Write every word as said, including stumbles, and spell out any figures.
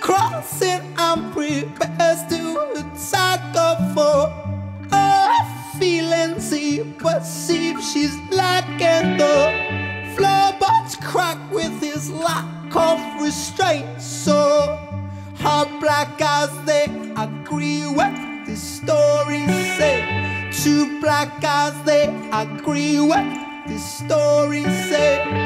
crossing and prepares to attack her for her feelings. He perceives she's lacking the floorboards cracked with his lack of restraint. So her black eyes, they agree with the story say. Two black eyes, they agree with the story say.